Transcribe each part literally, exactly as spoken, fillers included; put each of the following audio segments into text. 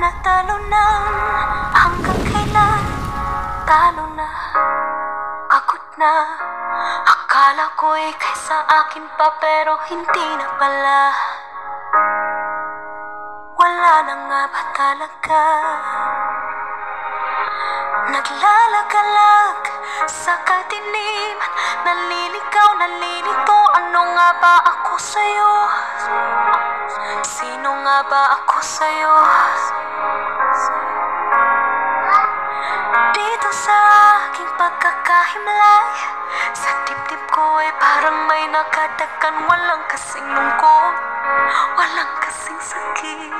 Panatalo na, hanggang kailan? Talo na, pagod na. Akala ko ika'y sa akin pa, pero hindi na pala. Wala na nga ba talaga? Naglalagalag sa kadiliman, naliligaw, nalilito. Ano nga ba ako sa'yo? Sino nga ba ako sa'yo? Dito sa aking pagkakahimlay, sa dibdib ko ay parang may nakadagan. Walang kasing lungkot, walang kasing sakit.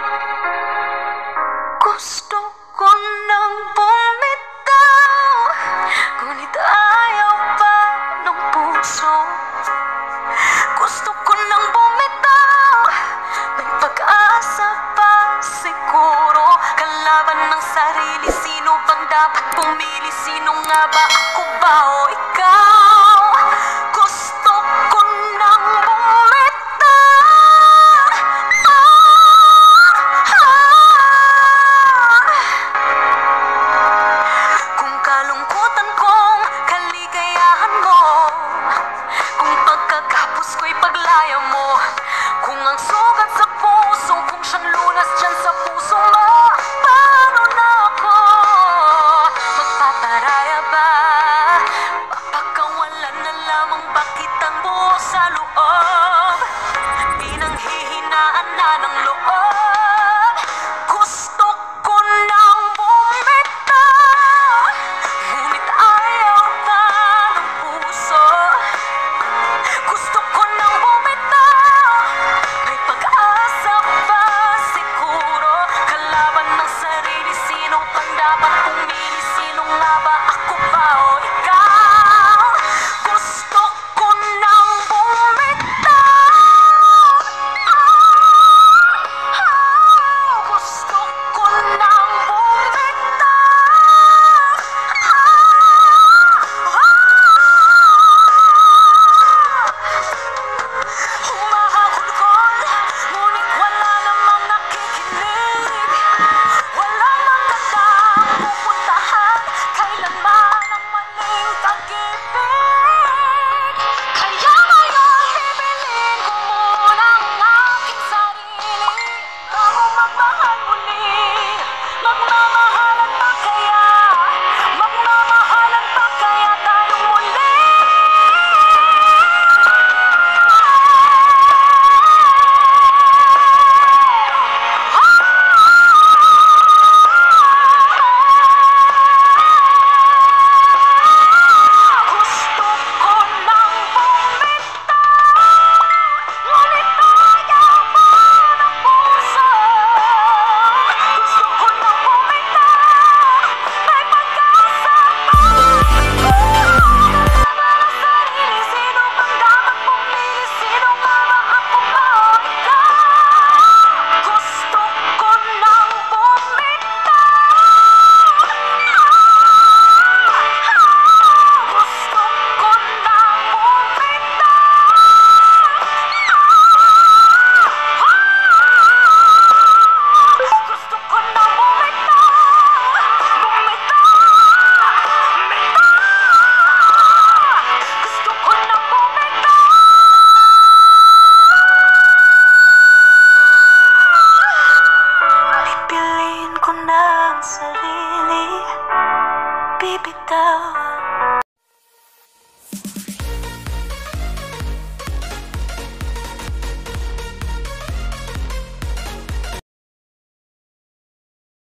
Gusto ko nang bumitaw, ngunit ayaw pa ng puso. Gusto ko nang bumitaw, may pag-asa pa siguro. Kalaban ng sarili, sino bang dapat pumili? Sino nga ba, ako ba o ikaw? Gusto ko nang bumitaw. ah, ah. Kung kalungkutan kong kaligayahan mo, kung pagkagapos ko'y paglaya mo, kung ang sugat sa puso, kung siyang lunas dyan sa puso mo, paano na ako magpaparaya ba? Papakawalan na lamang ba kitang buo sa loob? Pinanghihinaan na ng loob. Gusto ko nang bumitaw, ngunit ayaw pa ng puso. Gusto ko nang bumitaw, may pag-asa pa siguro. Kalaban ng sarili, sino pang dapat pumili? Sino nga ba, ako ba o ikaw? Gusto ko nang bumitaw. ah, Gusto ko nang bumitaw. ah, ah. Humahagulgol, ngunit wala namang nakikinig. Walang magandang pupuntahan, kailanman ang maling pag-ibig. Kaya ngayon hibilin ko muna ang aking sarili bago magmahal muli. Magmamahalan pa kaya? Magmamahalan pa kaya tayong muli? Gusto ko nang bumitaw, ngunit ayaw pa ng puso. Gusto ko nang bumitaw, may pag-asa pa siguro. Kalaban ng sarili, sino bang dapat pumili? Sino nga ba, ako ba o ikaw? Gusto ko nang bumitaw. Gusto ko nang bumitaw. Gusto ko nang bumitaw. Bumitaw. Bumitaw. Gusto ko nang bumitaw. Pipiliin ko na ang sarili, bibitaw.